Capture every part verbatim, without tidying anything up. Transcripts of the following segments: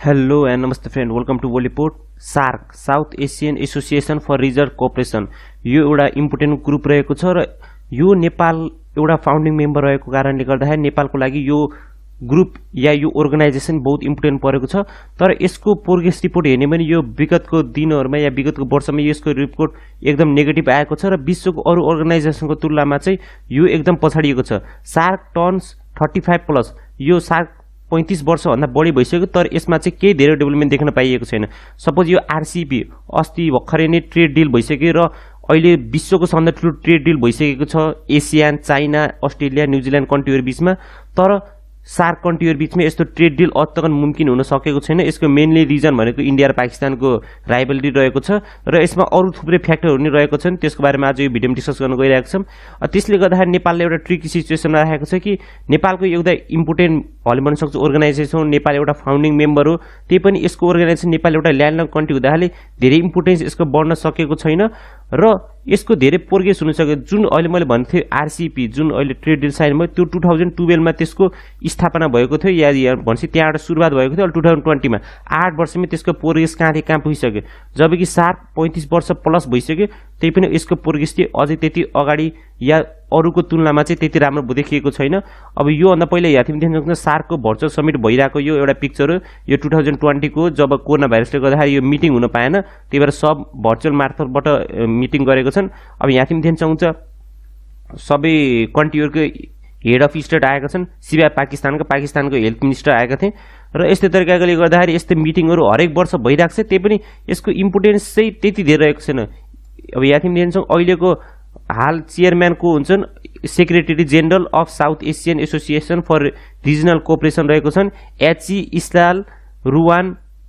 Hello and namaste friend, welcome to WorldReport. SAARC South Asian Association for Research Cooperation यो एउटा important group रहेको छ र यो नेपाल एउटा फाउन्डिङ मेम्बर रहेको कारणले गर्दाखेरि नेपालको लागि यो ग्रुप या यो अर्गनाइजेसन बहुत इम्पोर्टेन्ट परेको छ। तर यसको प्रोग्रेस रिपोर्ट हेर्ने पनि यो विगतको दिनहरुमा या विगतको वर्षमा यसको रिपोर्ट एकदम नेगेटिभ आएको छ र विश्वको अरु अर्गनाइजेसनको तुलनामा चाहिँ यो एकदम पछाडिएको छ। SAARC टर्न्स पैंतीस प्लस यो SAARC पैंतीस वर्ष भन्दा बढी भइसक्यो तर यसमा चाहिँ केही धेरै डेभलपमेन्ट देख्न पाइएको छैन। सपोज यो आरसीपी अस्ति भर्खरै नै ट्रेड डिल भइसक्यो र अहिले विश्वको सबभन्दा ठुलो ट्रेड डिल भइसकेको छ एसियान, चाइना, अस्ट्रेलिया, न्युजिल्यान्ड कन्ट्रीहरु बीचमा। तर SAARC कन्ट्रीहरु बीचमा यस्तो ट्रेड डिल अत्तकन मुमकिन हुन सकेको छैन। यसको मेनली रिजन भनेको इन्डिया र पाकिस्तानको राइभलरी रहेको छ र यसमा अरु थुप्रै फ्याक्टरहरु नि रहेको छन्। त्यसको बारेमा आज यो भिडियोमा डिस्कस गर्न गइरहेको छौं। त्यसले गर्दाखेरि नेपालले एउटा ट्रिकी सिचुएसनमा राखेको छ कि नेपालको एउटा इम्पोर्टेन्ट भले भन्न सक्छु अर्गनाइजेसन, नेपाल एउटा फाउन्डिङ मेम्बर हो, त्यही पनि यसको अर्गनाइजेसन नेपाल एउटा ल्यान्डलक कन्ट्री हुँदाले धेरै इम्पोर्टेन्स यसको बढ्न सकेको छैन र यसको धेरै प्रोग्रेस हुन सक्यो। जुन अहिले मैले भन्थे आरसीपी जुन अहिले ट्रेड डिल साइन भयो त्यो टू थाउजन्ड ट्वेल्भ मा त्यसको स्थापना भएको थियो या या भन्छ त्यहाँबाट सुरुवात भएको थियो। अहिले टू थाउजन्ड ट्वेन्टी मा आठ वर्षमै त्यसको प्रोग्रेस कहाँदेखि कहाँ पुगिसक्यो, जबकि SAARC पैंतीस वर्ष प्लस भइसक्यो त्यही पनि यसको प्रोग्रेस चाहिँ अझै त्यति अगाडि या अरुको तुलनामा चाहिँ त्यति राम्रो देखिएको छैन। अब यो भन्दा पहिले याथिम देख्न सक्नुहुन्छ SAARC को भर्चुअल समिट भइरहेको यो एउटा पिक्चर हो। यो टू थाउजन्ड ट्वेन्टी को जब कोरोना भाइरसले गर्दाखेरि यो मिटिङ हुन पाएन, त्यही भएर सब भर्चुअल मार्फतबाट मिटिङ गरेको छन्। अब याथिम देख्न सक्नुहुन्छ सबै कन्ट्रीहरुको हेड अफ स्टेट आएका छन्, सिवाय पाकिस्तानको पाकिस्तानको हेल्थ मिनिस्टर आएका थिए र यस्तै तरिकाले गर्दाखेरि यस्तै मिटिङहरु हरेक वर्ष भइरहेको छ। त्यही पनि यसको इम्पोर्टेन्स चाहिँ त्यति धेरै रहेको छैन। अब याथिम देख्न सक्नुहुन्छ अहिलेको हाल चेयरम्यान को हुन्छन् secretary general of South Asian Association for Regional Cooperation रहेको छन् एचई इस्लाल रुवान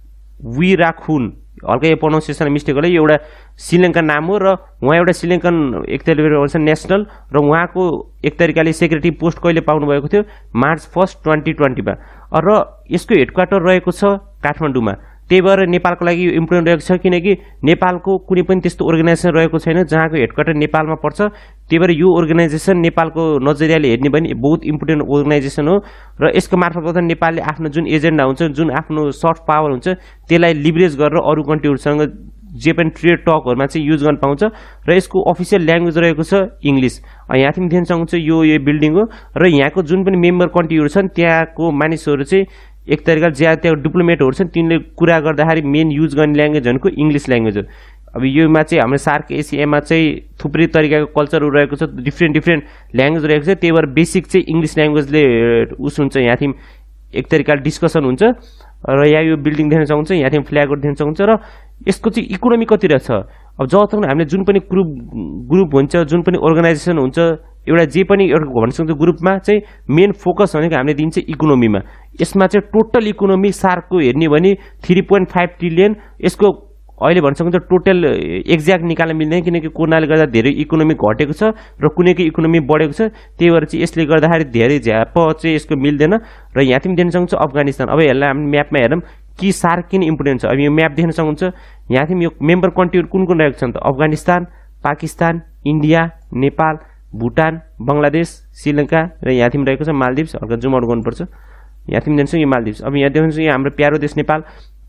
विराखुन। हल्का यो प्रोनाउन्सिएसन मिस्टेक होला, यो एउटा श्रीलङ्कन नाम हो र उहाँ एउटा श्रीलङ्कन एक तरिकाले भन्छ नेसनल र उहाँको एक तरिकाले सेक्रेटरी पोस्ट कहिले पाउनु भएको थियो मार्च फर्स्ट ट्वेन्टी ट्वेन्टी मा र यसको हेडक्वार्टर रहेको छ काठमाडौँमा। त्यही भएर नेपालको लागि यो इम्पोर्टेन्ट रहेको छ किनकि नेपालको कुनै पनि त्यस्तो अर्गनाइजेसन रहेको छैन जहाँको हेडक्वार्टर नेपालमा पर्छ। त्यही भएर यो अर्गनाइजेसन नेपालको नजरियाले हेर्ने पनि बहुत इम्पोर्टेन्ट अर्गनाइजेसन हो र यसको मार्फतबाट नेपालले आफ्नो जुन एजेन्डा हुन्छ, जुन आफ्नो सफ्ट पावर हुन्छ त्यसलाई लिभरेज गरेर अरु कन्ट्रीहरुसँग जे पनि ट्रेड टकहरुमा चाहिँ युज गर्न पाउँछ र यसको अफिसियल ल्याङ्ग्वेज रहेको छ इंग्लिश। यहाँ तिमी देख्न सक्नुहुन्छ यो यो बिल्डिङ हो र यहाँको जुन पनि मेम्बर कन्ट्रीहरु छन् त्यहाँको मानिसहरु चाहिँ एक तरिकाले ज्यादा त्यहाँ डिप्लोमेटहरु छन् तिनले कुरा गर्दाखेरि मेन युज गर्ने ल्याङ्ग्वेज भनेको इंग्लिश ल्याङ्ग्वेज हो। अब योमा चाहिँ हाम्रो SAARC एसियामा चाहिँ थुप्रै तरिकाको कल्चरहरु रहेको छ, डिफ्रेन्ट डिफ्रेन्ट ल्याङ्ग्वेज रहेको छ। त्यही भएर बेसिक चाहिँ इंग्लिश ल्याङ्ग्वेजले उस हुन्छ, यहाँ थिम एक तरिकाले डिस्कसन हुन्छ र यहाँ यो बिल्डिङ देख्न सक्नुहुन्छ, यहाँ थिम फ्ल्यागहरु देख्न सक्नुहुन्छ र यसको चाहिँ इकोनोमी कति रहेछ। अब जबसम्म हामीले जुन पनि ग्रुप ग्रुप हुन्छ, जुन पनि अर्गनाइजेसन हुन्छ, एउटा जे पनि एउटा भन्न सक्छ ग्रुपमा चाहिँ मेन फोकस भनेको हामीले दिन्छ इकोनोमीमा। यसमा चाहिँ टोटल इकोनोमी SAARC को हेर्ने भने थ्री पोइन्ट फाइभ ट्रिलियन। यसको अहिले भन्न सक्नुहुन्छ टोटल एक्ज्याक्ट निकाल्न मिल्दैन किनकि कोरोनाले गर्दा धेरै इकोनोमी घटेको छ र कुनैको इकोनोमी बढेको छ। त्यही भएर चाहिँ यसले गर्दाखेरि धेरै झ्याप चाहिँ यसको मिल्दैन र यहाँ तिमी देख्न सक्नुहुन्छ अफगानिस्तान। अब यसलाई हामी म्यापमा हेरौँ कि SAARC किन इम्पोर्टेन्ट छ। अब यो म्याप देख्न सक्नुहुन्छ, यहाँ तिमी यो मेम्बर कन्ट्रीहरु कुन कुन रहेको छन् त अफगानिस्तान, पाकिस्तान, इन्डिया, नेपाल, भुटान, बंगलादेश, श्रीलङ्का र यहाँ तिमी रहेको छ मालदिभ्स। हल्का जुम आउट गर्नुपर्छ, यहाँ तिमी देख्न सक्नुहुन्छ यो मालदिभ्स। अब यहाँ देख्न सक्नुहुन्छ हाम्रो प्यारो देश नेपाल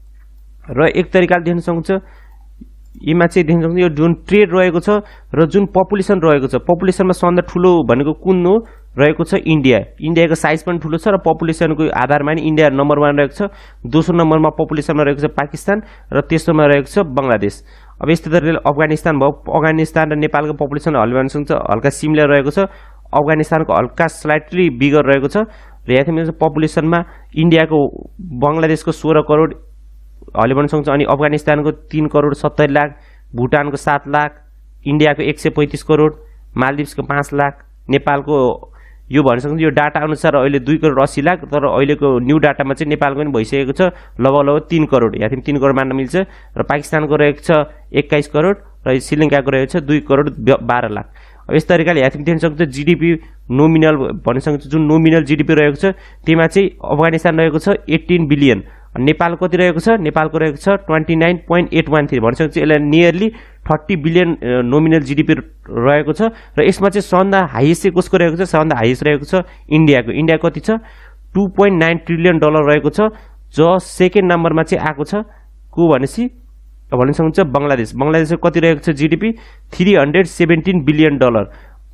र एक तरिकाले देख्न सक्नुहुन्छ यीमा चाहिँ देख्न सक्नुहुन्छ यो जुन ट्रेड रहेको छ र जुन पपुलेसन रहेको छ। पपुलेसनमा सबभन्दा ठुलो भनेको कुन हो रहेको छ इन्डिया। इन्डियाको साइज पनि ठुलो छ र पपुलेसनको आधारमा नि इन्डिया नम्बर वान रहेको छ। दोस्रो नम्बरमा पपुलेसनमा रहेको छ पाकिस्तान र तेस्रोमा रहेको छ बंगलादेश। अब यस्तै तरिकाले अफगानिस्तान भयो, अफगानिस्तान र नेपालको पपुलेसन हल्का भन्न सक्नुहुन्छ हल्का सिमिलर रहेको छ। अफगानिस्तानको हल्का स्लाइटली बिगर रहेको छ र यहाँ पपुलेसनमा इन्डियाको बंगलादेशको सोह्र करोड हले भन्न सक्नुहुन्छ, अनि अफगानिस्तानको तीन करोड सत्तरी लाख, भुटानको सात लाख, इन्डियाको एक सय पैंतीस करोड, मालदिभ्सको पाँच लाख, नेपालको यो भन्न सक्नुहुन्छ यो डाटा अनुसार अहिले दुई करोड अस्सी लाख। तर अहिलेको न्यू डाटामा चाहिँ नेपालको पनि भइसकेको छ लगभग लगभग तीन करोड, यहाँ तीन करोड मान्न मिल्छ र पाकिस्तानको रहेको छ एक्काइस करोड र श्रीलङ्काको रहेको छ दुई करोड बाह्र लाख। अब यस तरिकाले यहाँ देख्न सक्नुहुन्छ जीडीपी नोमिनल भन्न सक्नुहुन्छ जुन नोमिनल जीडीपी रहेको छ त्यसमा चाहिँ अफगानिस्तान रहेको छ एट्टीन बिलियन, नेपाल कति रहेको छ नेपालको रहेको छ twenty nine point eight one three भन्न सक्नुहुन्छ। यसलाई nearly thirty billion nominal GDP रहेको छ र यसमा चाहिँ सबभन्दा हाइएस्ट चाहिँ कसको रहेको छ, सबभन्दा हाइएस्ट रहेको छ इन्डियाको। इन्डिया कति छ two point nine trillion dollar रहेको छ जो सेकेन्ड नम्बरमा चाहिँ आएको छ को भनेपछि भन्न सक्नुहुन्छ बङ्गलादेश। बङ्गलादेशको कति रहेको छ GDP three hundred seventeen billion dollar,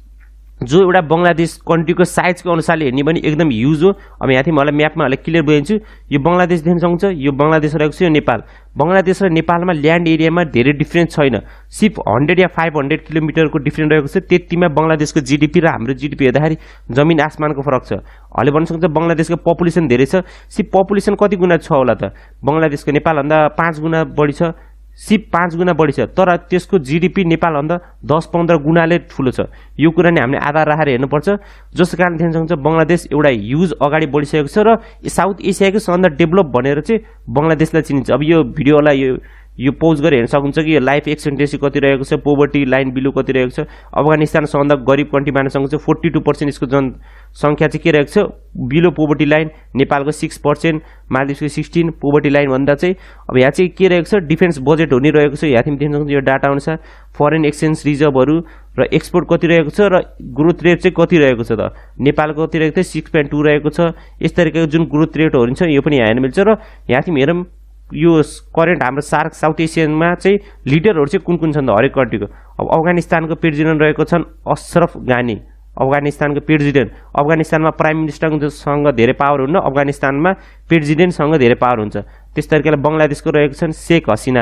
जो एउटा बङ्गलादेश कन्ट्रीको साइजको अनुसारले हेर्ने भने एकदम ह्युज हो। अब यहाँ थिएँ मलाई म्यापमा अहिले क्लियर बुझाइदिन्छु। यो बङ्गलादेश देख्न सक्नुहुन्छ, यो बङ्गलादेश रहेको छ, यो नेपाल। बङ्गलादेश र नेपालमा ल्यान्ड एरियामा धेरै डिफ्रेन्स छैन, सिर्फ हन्ड्रेड या फाइभ हन्ड्रेड किलोमिटरको डिफ्रेन्स रहेको छ। त्यतिमा बङ्गलादेशको जीडीपी र हाम्रो जीडीपी हेर्दाखेरि जमिन आसमानको फरक छ। अहिले भन्न सक्नुहुन्छ बङ्गलादेशको पपुलेसन धेरै छ, सिर्फ पपुलेसन कति गुणा छ होला त? बङ्गलादेशको नेपालभन्दा पाँच गुणा बढी छ, सिर्फ पाँच गुणा बढी छ, तर त्यसको जीडीपी नेपालभन्दा दस पन्ध्र गुणाले ठुलो छ। यो कुरा नै हामीले आधार राखेर हेर्नुपर्छ, जसको कारण देख्न सक्नुहुन्छ बङ्गलादेश एउटा ह्युज अगाडि बढिसकेको छ र साउथ एसियाको सबभन्दा डेभलप भनेर चाहिँ बङ्गलादेशलाई चिनिन्छ। अब यो भिडियोलाई यो यो पोज गरेर हेर्न सक्नुहुन्छ कि लाइफ एक्सपेक्टेन्सी कति रहेको छ, पोभर्टी लाइन बिलो कति रहेको छ। अफगानिस्तान सबभन्दा गरिब कन्ट्री मान्न सक्नुहुन्छ, फोर्टी टू पर्सेन्ट यसको जनसङ्ख्या चाहिँ के रहेको छ बिलो पोभर्टी लाइन। नेपालको सिक्स पर्सेन्ट, मालदिभ्सको सिक्सटिन पोभर्टी लाइन भन्दा चाहिँ। अब यहाँ चाहिँ के रहेको छ डिफेन्स बजेट हुने रहेको छ। यहाँ देख्न सक्नुहुन्छ यो डाटा अनुसार फरेन एक्सचेन्ज रिजर्भहरू र एक्सपोर्ट कति रहेको छ र ग्रोथ रेट चाहिँ कति रहेको छ त? नेपालको कति रहेको छ सिक्स पोइन्ट टू रहेको छ। यस तरिकाको जुन ग्रोथ रेटहरू छ यो पनि यहाँ हेर्न मिल्छ। र यहाँ चाहिँ हेरौँ यो करेन्ट हाम्रो सार्क साउथ एसियनमा चाहिँ लिडरहरू चाहिँ कुन कुन छन् त हरेक कन्ट्रीको। अब अफगानिस्तानको प्रेसिडेन्ट रहेको छन् अशरफ गानी, अफगानिस्तानको प्रेसिडेन्ट। अफगानिस्तानमा प्राइम मिनिस्टरसँग धेरै पावर हुन्न, अफगानिस्तानमा प्रेसिडेन्टसँग धेरै पावर हुन्छ। त्यस तरिकाले बङ्गलादेशको रहेको छन् शेख हसिना,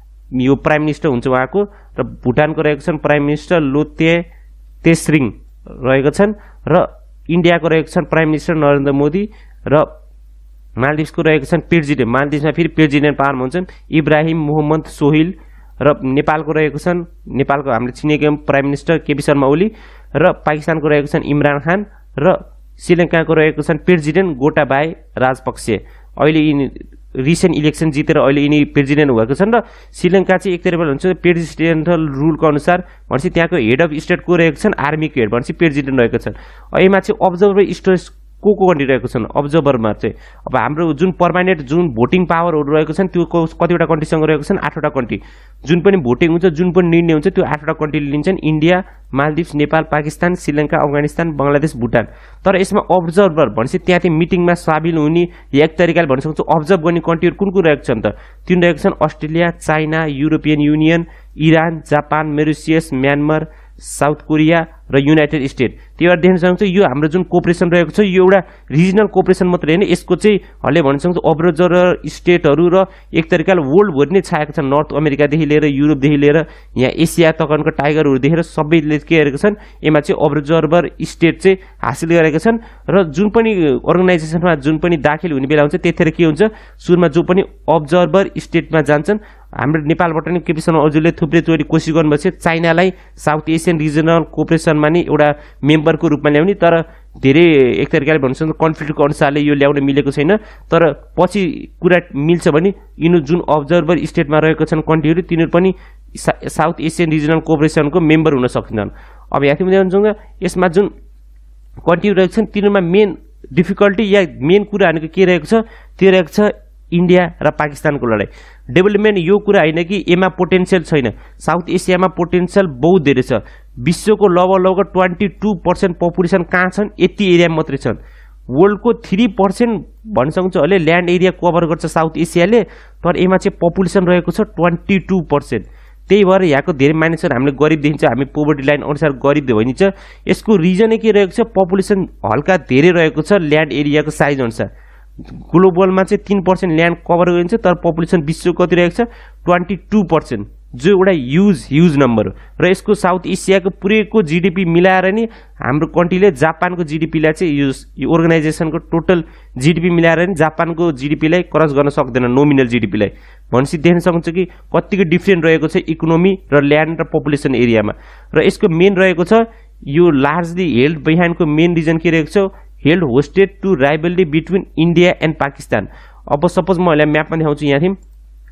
यो प्राइम मिनिस्टर हुन्छ उहाँको। र भुटानको रहेको छन् प्राइम मिनिस्टर लोते तेस्रिङ रहेको छन्। र इन्डियाको रहेको छन् प्राइम मिनिस्टर नरेन्द्र मोदी। र मालदिभ्सको रहेको छन् प्रेसिडेन्ट, मालदिभ्समा फेरि प्रेसिडेन्ट पावरमा हुन्छन् इब्राहिम मोहम्मद सोहिल। र नेपालको रहेको छन् नेपालको हामीले चिनेको प्राइम मिनिस्टर केपी शर्मा ओली। र पाकिस्तानको रहेको छन् इमरान खान। र श्रीलङ्काको रहेको छन् प्रेसिडेन्ट गोटाबाय राजपक्षे। अहिले यिनी रिसेन्ट इलेक्सन जितेर अहिले यिनी प्रेसिडेन्ट भएको छन्। र श्रीलङ्का चाहिँ एक तरिकाले भन्छ प्रेसिडेन्टल रुलको अनुसार भनेपछि त्यहाँको हेड अफ स्टेट को रहेको छन् आर्मीको हेड भनेपछि प्रेसिडेन्ट रहेको छन्। यसमा चाहिँ अब्जर्भर स्टेट को को कन्ट्री रहेको छन् अब्जर्भरमा चाहिँ। अब हाम्रो जुन पर्मानेन्ट जुन भोटिङ पावरहरू रहेको छन् त्यो कतिवटा कन्ट्रीसँग रहेको छन् आठवटा कन्ट्री। जुन पनि भोटिङ हुन्छ जुन पनि निर्णय हुन्छ त्यो आठवटा कन्ट्रीले लिन्छन्, इन्डिया, मालदिभ्स, नेपाल, पाकिस्तान, श्रीलङ्का, अफगानिस्तान, बङ्गलादेश, भुटान। तर यसमा अब्जर्भर भनेपछि त्यहाँ चाहिँ मिटिङमा सामेल हुने एक तरिकाले भन्न सक्छु अब्जर्भ गर्ने कन्ट्रीहरू कुन कुन रहेको छन् त? तिन रहेको छन् Australia, China, European Union, Iran, Japan, Mauritius, Myanmar, South Korea र युनाइटेड स्टेट। त्यही भएर देख्न सक्नुहुन्छ यो हाम्रो जुन कोअपरेसन रहेको छ यो एउटा रिजनल कोअपरेसन मात्रै होइन, यसको चाहिँ हल्ले भन्न सक्नुहुन्छ अब्जर्भर स्टेटहरू र एक तरिकाले वर्ल्डभरि नै छाएको छ। नर्थ अमेरिकादेखि लिएर युरोपदेखि लिएर यहाँ एसिया तकनको टाइगरहरू देखेर सबैले के गरेको छन् यसमा चाहिँ अब्जर्भर स्टेट चाहिँ हासिल गरेका छन्। र जुन पनि अर्गनाइजेसनमा जुन पनि दाखिल हुने बेला हुन्छ त्यतिखेर के हुन्छ सुरुमा जो पनि अब्जर्भर स्टेटमा जान्छन्। हाम्रो नेपालबाट नि केपी शर्मा ओलीले थुप्रै चोटि कोसिस गर्नुभएको छ चाइनालाई साउथ एसियन रिजनल कोअपरेसनमा नि एउटा मेम्बरको रूपमा ल्याउने, तर धेरै एक तरिकाले भन्न सक्नुहुन्छ कन्फ्लिक्टको अनुसारले यो ल्याउन मिलेको छैन। तर पछि कुरा मिल्छ भने यिनीहरू जुन अब्जर्भर स्टेटमा रहेको छन् कन्ट्रीहरू तिनीहरू पनि साउथ एसियन रिजनल कोअपरेसनको मेम्बर हुन सक्छन्। अब यहाँ भन्छ यसमा जुन कन्ट्रीहरू रहेको छन् तिनीहरूमा मेन डिफिकल्टी या मेन कुरा भनेको के रहेको छ त्यो रहेको छ इन्डिया र पाकिस्तानको लडाइँ। डेभलपमेन्ट यो कुरा होइन कि यसमा पोटेन्सियल छैन, साउथ एसियामा पोटेन्सियल बहुत धेरै छ। विश्वको लगभग लगभग ट्वेन्टी टू पर्सेन्ट पपुलेसन कहाँ छन् यति एरिया मात्रै छन्। वर्ल्डको थ्री पर्सेन्ट भन्न सक्नुहुन्छ अहिले ल्यान्ड एरिया कभर गर्छ साउथ एसियाले, तर यसमा चाहिँ पपुलेसन रहेको छ ट्वेन्टी टू पर्सेन्ट। त्यही भएर यहाँको धेरै मानिसहरू हामीले गरिब देखिन्छ, हामी पोभर्टी लाइन अनुसार गरिब भइन्छ। यसको रिजनै के रहेको छ पपुलेसन हल्का धेरै रहेको छ ल्यान्ड एरियाको साइज अनुसार। ग्लोबलमा चाहिँ तीन पर्सेन्ट ल्यान्ड कभर गरिन्छ तर पपुलेसन विश्वको कति रहेको छ ट्वेन्टी टू पर्सेन्ट, जो एउटा ह्युज ह्युज नम्बर हो। र यसको साउथ एसियाको पुरैको जिडिपी मिलाएर नि हाम्रो कन्ट्रीले जापानको जिडिपीलाई चाहिँ यो यो अर्गनाइजेसनको टोटल जिडिपी मिलाएर नि जापानको जिडिपीलाई क्रस गर्न सक्दैन नोमिनल जिडिपीलाई। भनेपछि देख्न सक्नुहुन्छ कि कतिको डिफ्रेन्ट रहेको छ इकोनोमी र ल्यान्ड र पपुलेसन एरियामा। र यसको मेन रहेको छ यो लार्जली हेल्ड बिहाइन्डको मेन रिजन के रहेको छ held hostage to rivalry between India and Pakistan. अब सपोज म यसलाई म्यापमा देखाउँछु यहाँ थियौँ।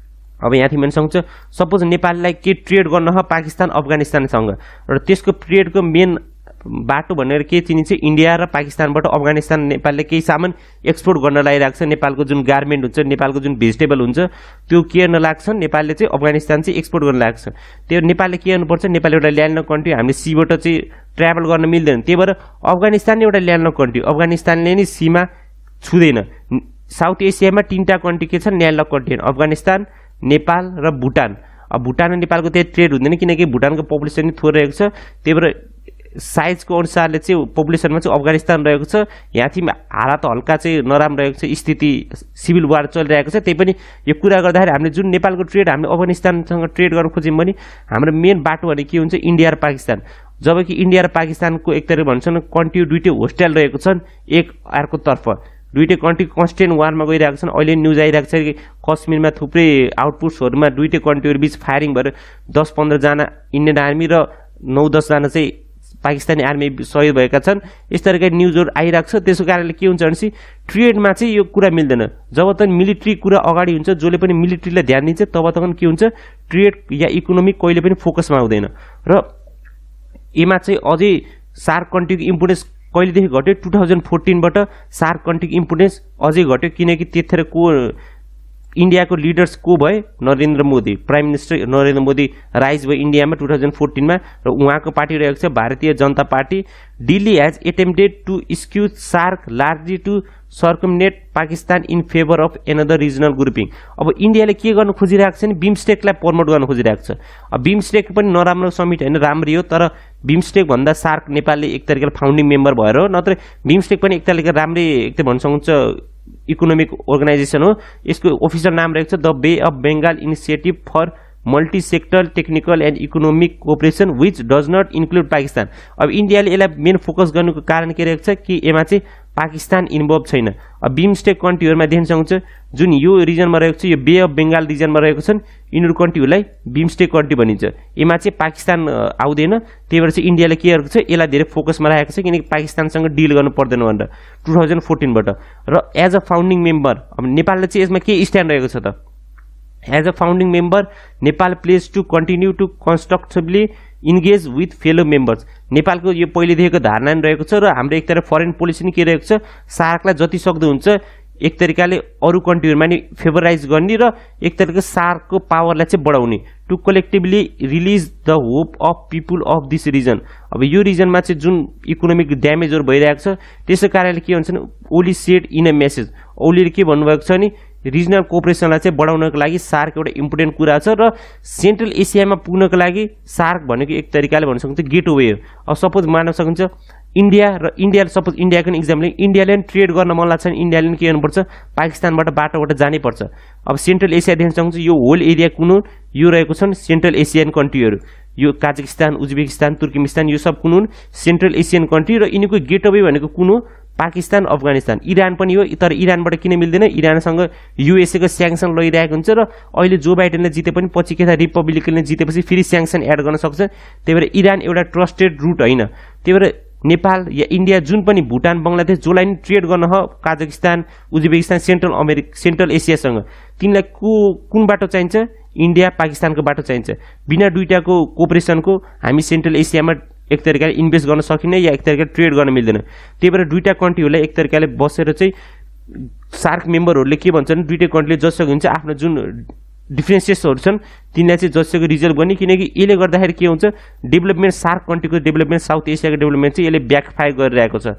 अब यहाँ थियौँ भने सक्छ सपोज नेपाललाई के ट्रेड गर्न हो पाकिस्तान अफगानिस्तानसँग, र त्यसको ट्रेडको मेन बाटो भनेर के चिनिन्छ इन्डिया र पाकिस्तानबाट अफगानिस्तान नेपालले केही सामान एक्सपोर्ट गर्न लागिरहेको छ। नेपालको जुन गार्मेन्ट हुन्छ नेपालको जुन भेजिटेबल हुन्छ त्यो के गर्न लाग्छ नेपालले चाहिँ अफगानिस्तान चाहिँ एक्सपोर्ट गर्न लागेको छ। त्यो नेपालले के गर्नुपर्छ नेपाल एउटा ल्यान्ड कन्ट्री, हामीले सीबाट चाहिँ ट्राभल गर्न मिल्दैन। त्यही भएर अफगानिस्तान एउटा ल्यान्ड कन्ट्री, अफगानिस्तानले नि सीमा छुँदैन। साउथ एसियामा तीनटा कन्ट्री के छन् ल्यान्डलक कन्ट्री अफगानिस्तान नेपाल र भुटान अब भुटान र नेपालको त्यही ट्रेड हुँदैन किनकि भुटानको पपुलेसन नि थोरै रहेको छ त्यही भएर साइजको अनुसारले चाहिँ पपुलेसनमा चाहिँ अफगानिस्तान रहेको छ यहाँ चाहिँ हालत हल्का चाहिँ नराम्रो रहेको छ स्थिति सिभिल वार चलिरहेको छ त्यही पनि यो कुरा गर्दाखेरि हामीले जुन नेपालको ट्रेड हामीले अफगानिस्तानसँग ट्रेड गर्न खोज्यौँ भने हाम्रो मेन बाटो भने के हुन्छ इन्डिया र पाकिस्तान जबकि इन्डिया र पाकिस्तानको एक तरिका भन्छन् कन्ट्री दुईटै होस्टाइल रहेको छन् एक अर्को तर्फ दुईटै कन्ट्री कन्स्टेन्ट वारमा गइरहेको छन् अहिले न्युज आइरहेको छ कि कश्मीरमा थुप्रै आउटपुट्सहरूमा दुईटै कन्ट्रीहरू बीच फायरिङ भएर दस पन्ध्रजना इन्डियन आर्मी र नौ दसजना चाहिँ पाकिस्तानी आर्मी सहिद भएका छन् यस तरिका न्युजहरू आइरहेको छ त्यसको कारणले के हुन्छ भनेपछि ट्रेडमा चाहिँ यो कुरा मिल्दैन जब त मिलिट्री कुरा अगाडि हुन्छ जसले पनि मिलिट्रीलाई ध्यान दिन्छ तब त के हुन्छ ट्रेड या इकोनोमी कहिले पनि फोकसमा आउँदैन र यसमा चाहिँ अझै सार्क कन्ट्रीको इम्पोर्टेन्स कहिलेदेखि घट्यो टु थाउजन्ड फोर्टिनबाट सार्क कन्ट्रीको इम्पोर्टेन्स अझै घट्यो किनकि त्यतिखेर को इन्डियाको लिडर्स को भए Narendra Modi prime minister Narendra Modi rise भयो इन्डियामा टु थाउजन्ड फोर्टिनमा र उहाँको पार्टी रहेको छ Bharatiya Janata Party Delhi has attempted to excuse SAARC largely to circumvent Pakistan in favour of another regional grouping अब इन्डियाले के गर्नु खोजिरहेको छ नि बिमस्टेकलाई प्रमोट गर्न खोजिरहेको छ अब बिमस्टेक पनि नराम्रो समिट होइन राम्रै हो तर बिमस्टेक भन्दा सार्क नेपालले एक तरिकाले फाउन्डिङ मेम्बर भएर हो नत्र बिमस्टेक पनि एक तरिका राम्रै एक त भन्न सक्नुहुन्छ इकोनोमिक अर्गनाइजेसन हो यसको अफिसियल नाम रहेको छ the Bay of Bengal initiative for multi sector technical and economic cooperation which does not include Pakistan अब इन्डियाले यसलाई मेन फोकस गर्नुको कारण के रहेको छ कि यसमा चाहिँ पाकिस्तान इन्भल्भ छैन अब बिमस्टेक कन्ट्रीहरूमा देख्न सक्नुहुन्छ जुन यो रिजनमा रहेको छ यो बे अफ बेङ्गाल रिजनमा रहेको छन् यिनीहरू कन्ट्रीहरूलाई बिमस्टेक कन्ट्री भनिन्छ यसमा चाहिँ पाकिस्तान आउँदैन त्यही भएर चाहिँ इन्डियाले के गरेको छ यसलाई धेरै फोकसमा राखेको छ किनकि पाकिस्तानसँग डिल गर्नु पर्दैन भनेर टु थाउजन्ड फोर्टिनबाट र एज अ फाउन्डिङ मेम्बर अब नेपालले चाहिँ यसमा के स्ट्यान्ड रहेको छ त as a founding member Nepal pledges to continue to constructively engage with fellow members नेपालको यो पहिलेदेखिको धारणा नि रहेको छ र हाम्रो एक तरफ फरेन पोलिसी नि के रहेको छ सार्कलाई जति सक्दो हुन्छ एक तरिकाले अरू कन्ट्रीहरूमा नि फेभराइज गर्ने र एक तरिकाको सार्कको पावरलाई चाहिँ बढाउने to collectively realise the hope of people of this region अब यो रिजनमा चाहिँ जुन इकोनोमिक ड्यामेजहरू भइरहेको छ त्यसै कारणले के भन्छ भने Oli said in a message ओलीले के भन्नुभएको छ नि रिजनल कोअपरेसनलाई चाहिँ बढाउनको लागि सार्क एउटा इम्पोर्टेन्ट कुरा छ र सेन्ट्रल एसियामा पुग्नको लागि सार्क भनेको एक तरिकाले भन्न सक्नुहुन्छ गेटवे हो अब सपोज मान्न सक्नुहुन्छ इन्डिया र इन्डिया सपोज इन्डियाको इक्जाम्पल इन्डियाले पनि ट्रेड गर्न मन लाग्छ भने इन्डियाले पनि के गर्नुपर्छ पाकिस्तानबाट बाटोबाट जानै पर्छ अब सेन्ट्रल एसिया देख्न सक्नुहुन्छ यो होल एरिया कुन हो यो रहेको छन् सेन्ट्रल एसियन कन्ट्रीहरू यो काजाकिस्तान उज्बेकिस्तान तुर्कमेनिस्तान यो सब कुन हुन् सेन्ट्रल एसियन कन्ट्री र यिनीको गेटवे भनेको कुन हो पाकिस्तान अफगानिस्तान इरान पनि हो तर इरानबाट किन मिल्दैन इरानसँग युएसएको स्याङ्सन लगिरहेको हुन्छ र अहिले जो बाइडेनले जिते पनि पछि के थाहा रिपब्लिकनले जितेपछि फेरि स्याङ्सन एड गर्न सक्छ त्यही भएर इरान एउटा ट्रस्टेड रुट होइन त्यही भएर नेपाल या इन्डिया जुन पनि भुटान बङ्गलादेश जसलाई नि ट्रेड गर्न हो Kazakhstan Uzbekistan Central America Central एसियासँग तिनलाई को कुन बाटो चाहिन्छ इन्डिया पाकिस्तानको बाटो चाहिन्छ बिना दुईटाको कोअपरेसनको हामी सेन्ट्रल एसियामा एक तरिकाले इन्भेस्ट गर्न सकिने या एक तरिकाले ट्रेड गर्न मिल्दैन त्यही भएर दुईटा कन्ट्रीहरूलाई एक तरिकाले बसेर चाहिँ सार्क मेम्बरहरूले के भन्छन् दुईटै कन्ट्रीले जसो हुन्छ आफ्नो जुन डिफ्रेन्सेसहरू छन् तिनलाई चाहिँ जसोको रिजल्भ गर्ने किनकि यसले गर्दाखेरि के हुन्छ डेभलपमेन्ट सार्क कन्ट्रीको डेभलपमेन्ट साउथ एसियाको डेभलपमेन्ट चाहिँ यसले ब्याकफायर गरिरहेको छ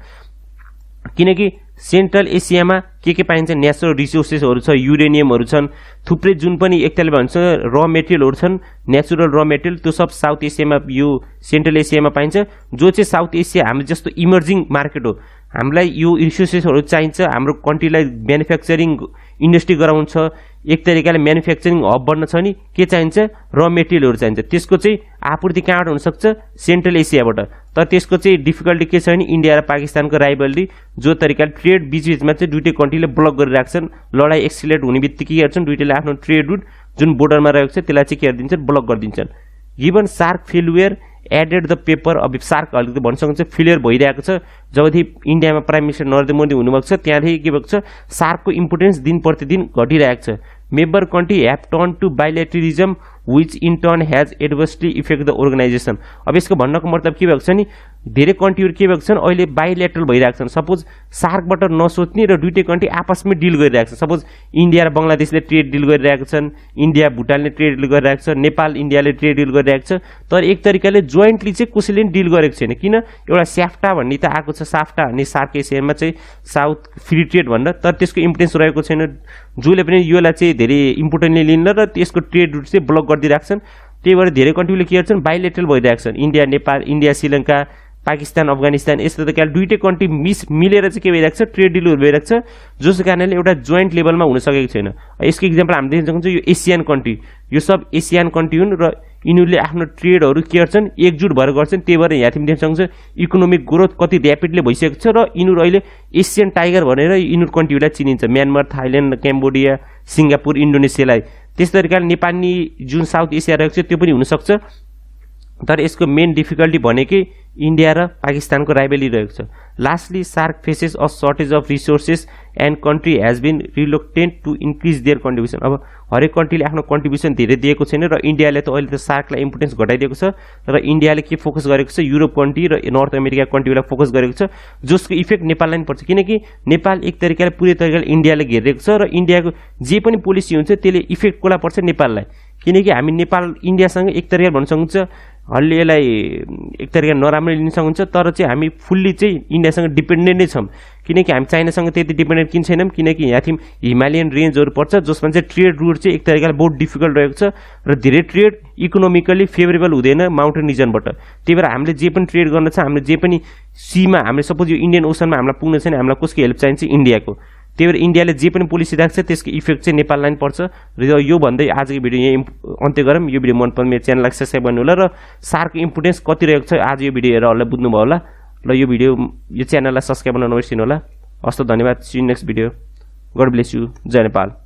किनकि सेन्ट्रल एसियामा के के पाइन्छ नेचुरल रिसोर्सेसहरू छ युरेनियमहरू छन् थुप्रै जुन पनि एकताले भन्छ र मेटेरियलहरू छन् नेचुरल र मेटेरियल त्यो सब साउथ एसियामा यो सेन्ट्रल एसियामा पाइन्छ जो चाहिँ साउथ एसिया हाम्रो जस्तो इमर्जिङ मार्केट हो हामीलाई यो रिसोर्सेसहरू चाहिन्छ हाम्रो कन्ट्रीलाई म्यानुफ्याक्चरिङ इन्डस्ट्री गराउनु छ एक तरिकाले म्यानुफ्याक्चरिङ हब बन्न छ नि के चाहिन्छ र मेटेरियलहरू चाहिन्छ त्यसको चाहिँ आपूर्ति कहाँबाट हुनसक्छ सेन्ट्रल एसियाबाट तर त्यसको चाहिँ डिफिकल्टी के छ भने इन्डिया र पाकिस्तानको राइभलरी जो तरिकाले ट्रेड बिचबिचमा चाहिँ दुईटै कन्ट्रीले ब्लक गरिरहेको छन् लडाइँ एक्सिलेट हुने बित्तिकै के गर्छन् दुईटैले आफ्नो ट्रेड रुट जुन बोर्डरमा रहेको छ त्यसलाई चाहिँ के गरिदिन्छन् ब्लक गरिदिन्छन् given SAARC failure added the paper अब सार्क अलिकति भन्न सक्नुहुन्छ फेलियर भइरहेको छ जबदेखि इन्डियामा प्राइम मिनिस्टर नरेन्द्र मोदी हुनुभएको छ त्यहाँदेखि के भएको छ सार्कको इम्पोर्टेन्स दिन प्रतिदिन घटिरहेको छ member country have turned to bilateralism which in turn has adversely effect the organisation अब यसको भन्नको मतलब के भएको छ नि धेरै कन्ट्रीहरु के भएको छन् अहिले बाइलेटरल भइरहेको छन् सपोज सार्कबाट नसोच्ने र दुईटै कन्ट्री आपसमै डिल गरिरहेको छ सपोज इन्डिया र बंगलादेशले ट्रेड डिल गरिरहेको छन् इन्डिया भुटानले ट्रेड डिल गरिरहेको छ नेपाल इन्डियाले ट्रेड डिल गरिरहेको छ तर एक तरिकाले जोइन्टली चाहिँ कसैले डिल गरेको छैन किन एउटा स्याफ्टा भन्ने त आएको छ साफ्टा भन्ने सार्क एसियामा चाहिँ साउथ फ्री ट्रेड भनेर तर त्यसको इम्पोर्टेन्स रहेको छैन जसले पनि योलाई चाहिँ धेरै इम्पोर्टेन्टली लिन्न र त्यसको ट्रेड रुट चाहिँ ब्लक गरिदिरहेको छन् त्यही भएर धेरै कन्ट्रीले के गर्छन् बाइलेटरल भइरहेको छन् इन्डिया नेपाल इन्डिया श्रीलङ्का पाकिस्तान अफगानिस्तान यस्तो तरिकाले दुईटै कन्ट्री मिस मिलेर चाहिँ के भइरहेको छ ट्रेड डिलहरु भइरहेको छ जसको कारणले एउटा जोइन्ट लेभलमा हुन सकेको छैन यसको एक्जाम्पल हामी देख्न सक्छौं यो एसियन कन्ट्री यो सब एसियन कन्ट्री हुन् र यिनीहरूले आफ्नो ट्रेडहरु के गर्छन् एकजुट भएर गर्छन् त्यही भएर यहाँ तिमी देख्न सक्छौ इकोनोमिक ग्रोथ कति र्यापिडली भइसकेको छ र यिनीहरू अहिले एसियन टाइगर भनेर यिनीहरू कन्ट्रीलाई चिनिन्छ म्यानमार थाइल्यान्ड क्याम्बोडिया सिङ्गापुर इन्डोनेसियालाई त्यस्तै तरिकाले नेपाली जुन साउथ एसिया रहेको छ त्यो पनि हुन सक्छ तर यसको मेन डिफिकल्टी भनेकै इन्डिया र पाकिस्तानको राइभलरी रहेको छ lastly SAARC faces a shortage of resources and country has been reluctant to increase their contribution अब हरेक कन्ट्रीले आफ्नो कन्ट्रिब्युसन धेरै दिएको छैन र इन्डियाले त अहिले त सार्कलाई इम्पोर्टेन्स घटाइदिएको छ र इन्डियाले के फोकस गरेको छ युरोप कन्ट्री र नर्थ अमेरिका कन्ट्रीलाई फोकस गरेको छ जसको इफेक्ट नेपाललाई पनि पर्छ किनकि नेपाल एक तरिकाले पुरै तरिकाले इन्डियाले घेरिरहेको छ र इन्डियाको जे पनि पोलिसी हुन्छ त्यसले इफेक्ट कसलाई पर्छ नेपाललाई किनकि हामी नेपाल इन्डियासँग एक तरिकाले भन्न सक्नुहुन्छ हल्ले यसलाई एक तरिकाले नराम्ररी लिन सक्नुहुन्छ तर चाहिँ हामी फुल्ली चाहिँ इन्डियासँग डिपेन्डेन्ट नै छौं किनकि हामी चाइनासँग त्यति डिपेन्डेन्ट किन छैनौं किनकि यहाँ थिम हिमालयन रेन्जहरु पर्छ जसमा चाहिँ ट्रेड रुट चाहिँ एक तरिकाले बहुत डिफिकल्ट रहेको छ र धेरै ट्रेड इकोनोमिकली फेभरेबल हुँदैन माउन्टेन रिजनबाट त्यही भएर हामीले जे पनि ट्रेड गर्न छ हामीले जे पनि सीमा हामीले सपोज यो इन्डियन ओसनमा हामीलाई पुग्न छैन हामीलाई कसको हेल्प चाहिन्छ इन्डियाको त्यही भएर इन्डियाले जे पनि पोलिसी राख्छ त्यसको इफेक्ट चाहिँ नेपाललाई पनि पर्छ र यो भन्दै आजको भिडियो यही अन्त्य गरौँ यो भिडियो मन पर्ने मेरो च्यानललाई सब्स्क्राइब गर्नु होला र सार्कको इम्पोर्टेन्स कति रहेको छ आज यो भिडियो हेरेर होला बुझ्नु भयो होला र यो भिडियो यो च्यानललाई सब्स्क्राइब गर्न नबिर्सिनु होला हस्त धन्यवाद see you next video God bless you जय नेपाल।